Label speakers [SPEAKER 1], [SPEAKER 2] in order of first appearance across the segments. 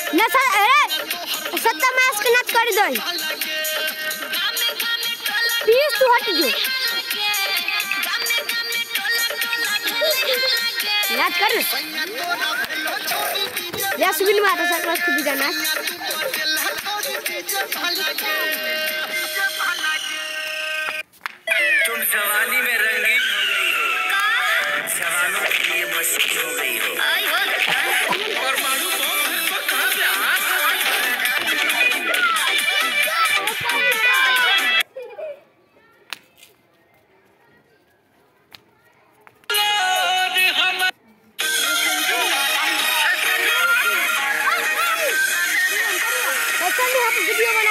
[SPEAKER 1] ना सर अरे सत्ता मैच के नाच कर दई प्लीज तू हट जो नाच कर या सुबिल माता सर बस खुद जाना
[SPEAKER 2] तुम जवानी में रंगीन हो गई हो जवानों के लिए मशीन हो गई हो परमाणु बम कहां से
[SPEAKER 1] वीडियो बना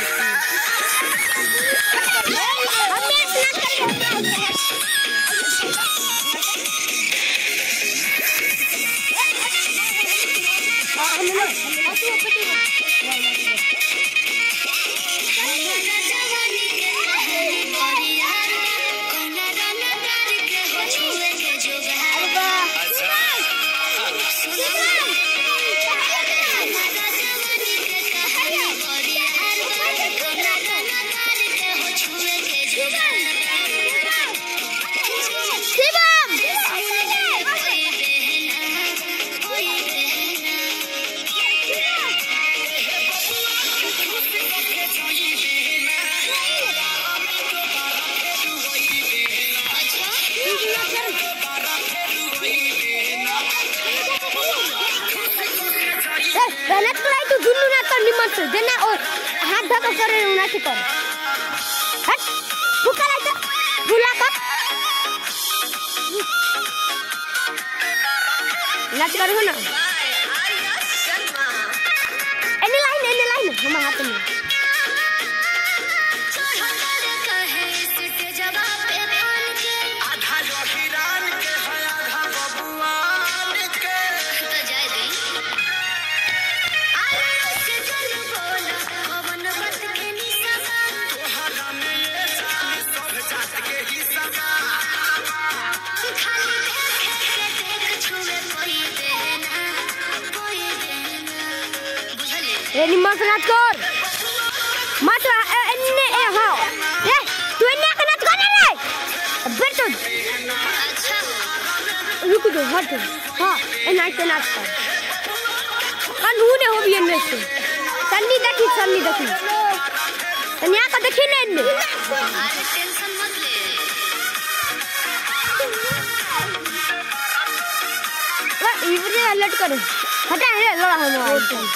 [SPEAKER 1] मेहनत कराई तू दुन्नु ना तो निमन से देना और हाथ धक्का करे उना के कर हट भूखा लाइट भूला का नाच करो ना एने लाइन हम हाथ में
[SPEAKER 2] आधा जोगिरान के है आधा बबुआन के
[SPEAKER 3] तो जाए दी
[SPEAKER 2] तोहरा में ये जान सब जात के ही सगा
[SPEAKER 1] ए निमन से नाच कर मत एने ए हां ए तू एने के नाच कर रे बैठ
[SPEAKER 3] अच्छा
[SPEAKER 1] रुक दो हट हां ए नाच कर कानून हो भी इनमें से सन्नी देखी तनिया का देखी ने इनमें
[SPEAKER 3] अरे टेंशन मत ले
[SPEAKER 1] वा इवरे अलर्ट करो हटा रे लड़ा हम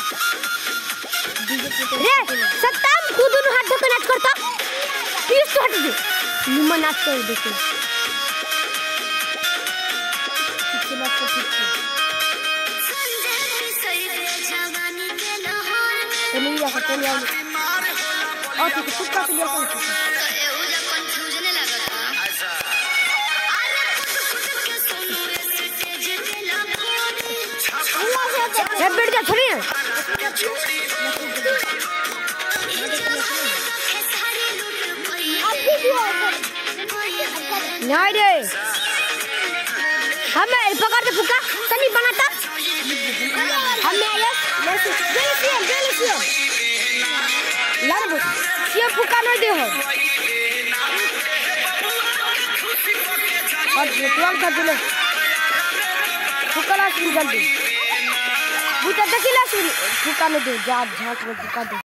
[SPEAKER 1] रे सत्ताम कूदन हाथ धक्का नाच करता प्लीज तो हट दे निमन नाच कर देखो चलिए हटने और ठीक तुक्का के लिए कौन सा
[SPEAKER 3] एहू जा कंफ्यूजन लगता
[SPEAKER 1] ये बैठ जा छोड़ी नहीं रे हमें पकड़ के फुका तनी बनाता हमें डेलीशियस लाल ये फुका नहीं दे हो और तुम कर दे फुका ला शुरू कर दे बुता देखिला शुरू फुका नहीं दे जा झांक में फुका दे